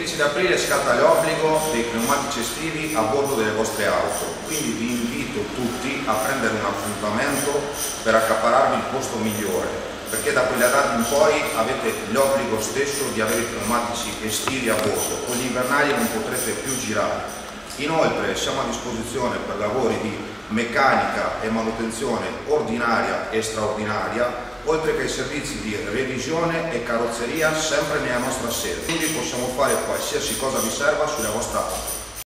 15 di aprile scatta l'obbligo dei pneumatici estivi a bordo delle vostre auto, quindi vi invito tutti a prendere un appuntamento per accaparrarvi il posto migliore, perché da quella data in poi avete l'obbligo stesso di avere i pneumatici estivi a bordo, con gli invernali non potrete più girare. Inoltre siamo a disposizione per lavori di meccanica e manutenzione ordinaria e straordinaria, oltre che ai servizi di revisione e carrozzeria sempre nella nostra sede, quindi possiamo fare qualsiasi cosa vi serva sulla vostra auto.